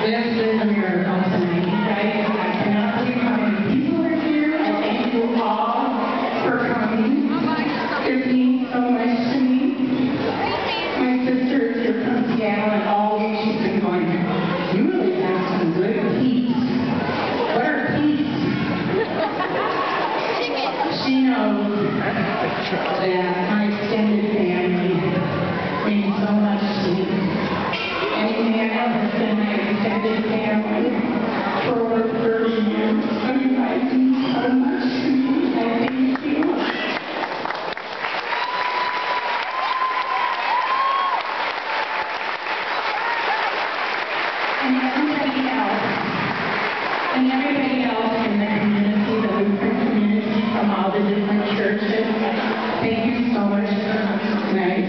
This is a miracle tonight, guys. I cannot believe how many people are here. I thank you all for coming. It means so much to me. My sister is here from Seattle, and all week she's been going, you really have some good peace. What are peace? She knows that my extended family means so much to me. And Immanuel has been my extended family for over 30 years. So you guys mean so much to me. I thank you. And everybody else in the community, the Lutheran community from all the different churches, thank you so much for coming tonight.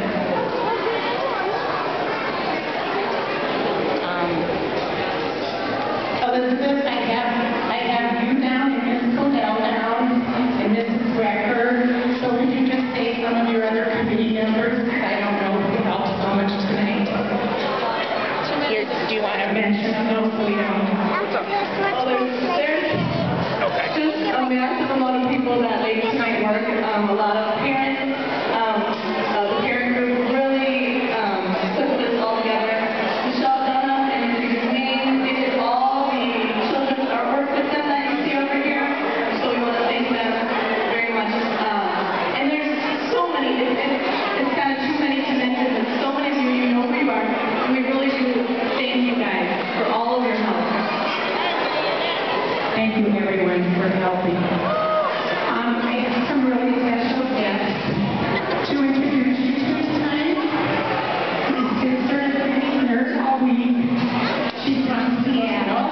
Elizabeth, I have you down and Ms. Codell down and Mrs. Recker. So would you just say some of your other committee members? I don't know who helped so much tonight. Here, do you want to Mention them, so we don't. Well, there's just a massive amount of people that made tonight work. A lot of parents, the parent group really put this all together. Michelle Donna and Mrs. May, they did all the children's artwork with them that you see over here. So we want to thank them very much. And there's so many, it's kind of too many to mention, but so many of you know who you are. And we really do thank you guys for all of your help. Thank you everyone for helping. I have some really special guests to introduce you to tonight. My sister has been a nurse all week. She's from Seattle.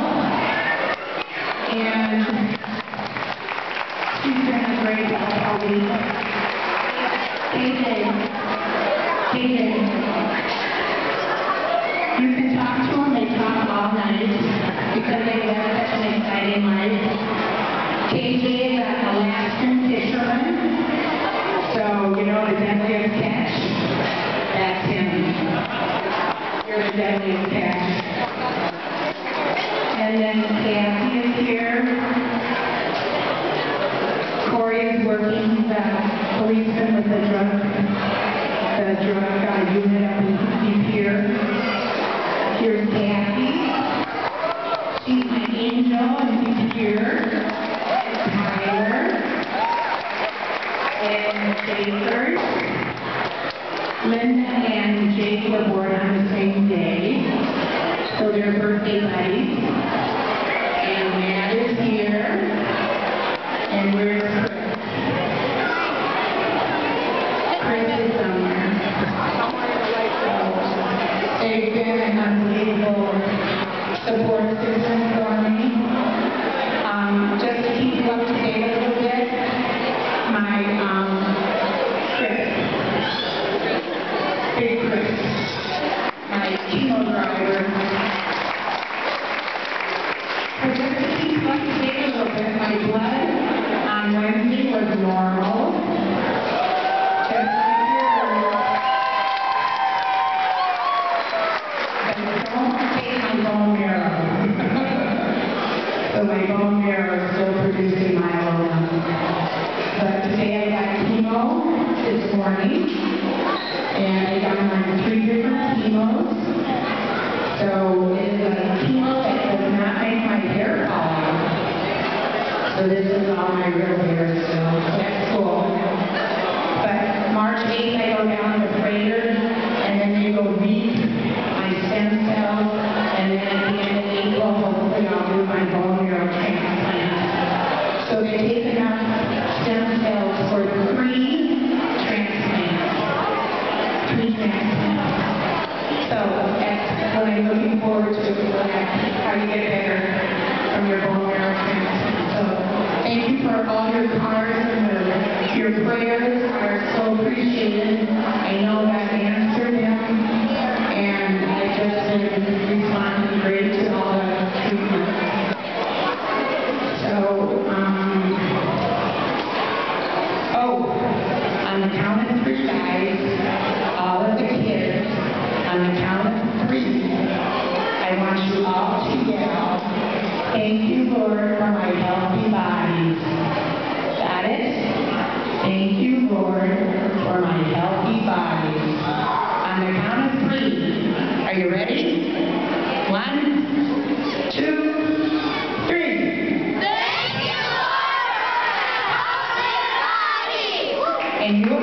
And she's been a great help all week. KJ. You can talk to them, they talk all night because they live such an exciting life. KJ is an Alaskan fisherman, so you know the deadliest catch? That's him. You're the deadliest catch. And then Kathy is here. Corey is working, he's a policeman with the drug unit up in here. Here's Kathy. She's my angel, and he's here. And Tyler. And Jason. Linda and Jake were born on the same day. So they're birthday buddies. And Matt is here. And where's Chris? Chris is somewhere. They've been an unbelievable support system for me. Just to keep you up to date a little bit, my Chris, Big Chris, my chemo driver. So just to keep you up to date a little bit, my blood on Wednesday was normal. Don't take my bone marrow. all together. Thank you, Lord, for my healthy body. Got it? Thank you, Lord, for my healthy body. On the count of 3. Are you ready? 1, 2, 3. Thank you, Lord, for my healthy body. And you